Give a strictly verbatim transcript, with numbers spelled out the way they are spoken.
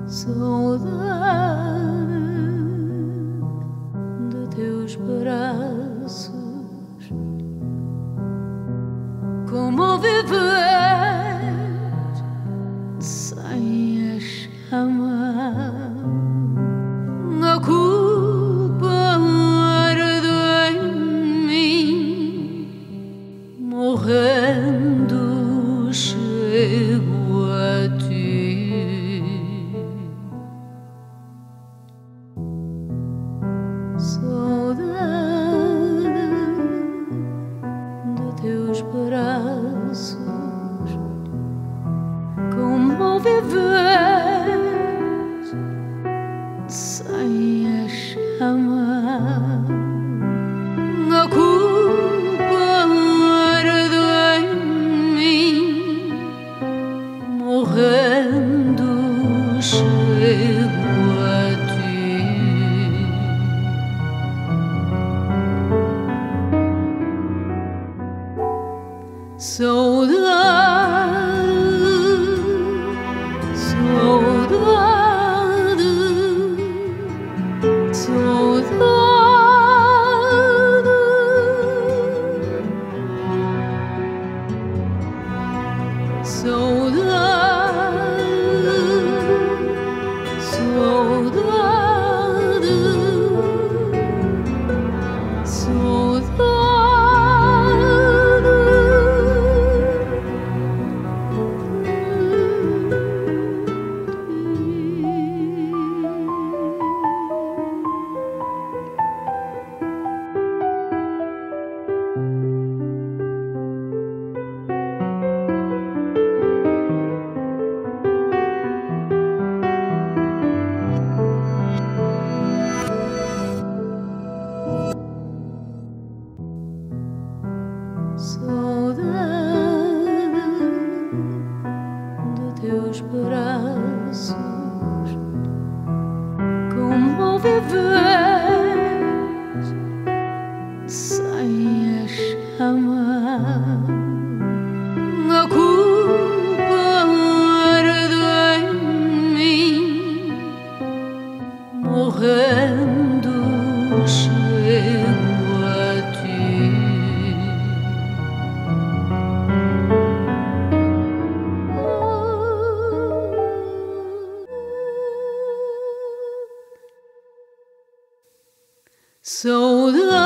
Saudade de teus braços, como viver sem a chama? A culpa arde em mim, morrendo chego a ti. Saudade de teus braços, como viver sem a chama? A culpa arde em mim, morrendo chego a ti. Saudade, saudade, saudade, saudade, saudade, saudade. Saudade de teus braços, como viver sem a chama? A culpa arde em mim, morrendo chego a ti. Saudade.